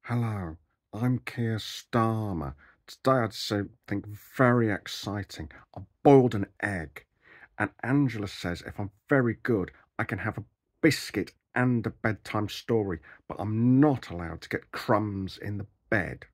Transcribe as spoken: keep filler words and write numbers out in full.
Hello, I'm Keir Starmer. Today I had something very exciting. I boiled an egg, and Angela says if I'm very good, I can have a biscuit and a bedtime story, but I'm not allowed to get crumbs in the bed.